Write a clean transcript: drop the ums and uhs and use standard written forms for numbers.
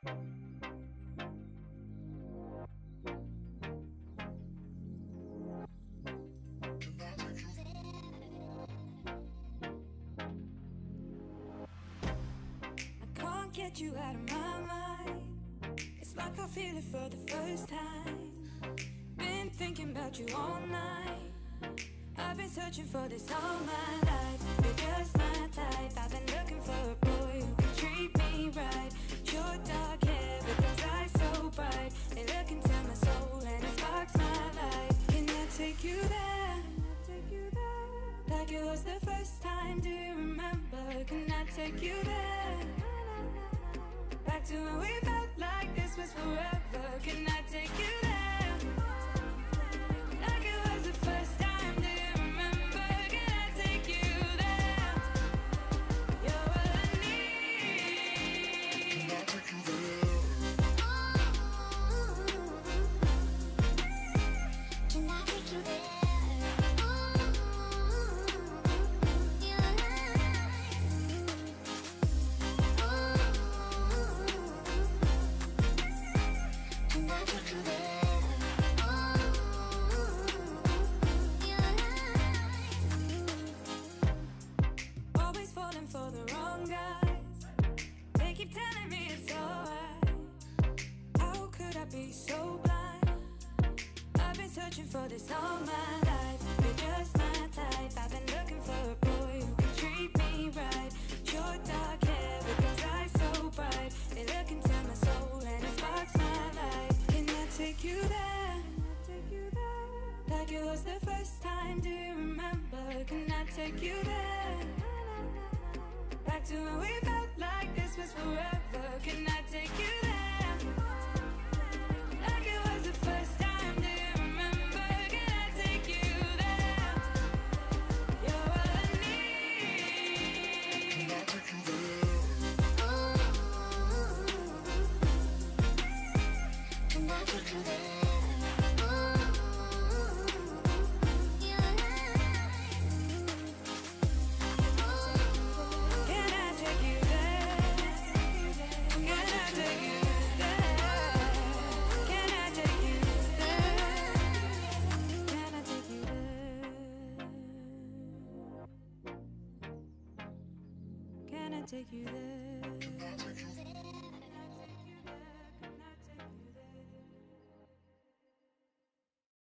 Can't get you out of my mind. It's like I feel it for the first time. Been thinking about you all night. I've been searching for this all my life. You're just my type. I've been looking for a boy who can treat me right. Your dark hair with those eyes so bright. They look into my soul and it sparks my life. Can I take you there? Like it was the first time, do you remember? Can I take you there? Back to when we felt like this was forever. Can I take you there? Like it was the first time, do you remember? Can I take you there? You're all I need. Can I take you there? Can I take you there? For the wrong guys, they keep telling me it's alright. How could I be so blind? I've been searching for this all my life. You're just my type. I've been looking for a boy who can treat me right. Your dark hair with those eyes so bright. They look into my soul and it sparks my life. Can I take you there? Like it was the first time, do you remember? Can I take you there? Back to when we felt like this was forever. Can I take you there? Like it was the first time, do you remember? Can I take you there? You're all I need. Can I take you there? Can I take you there? Take you there.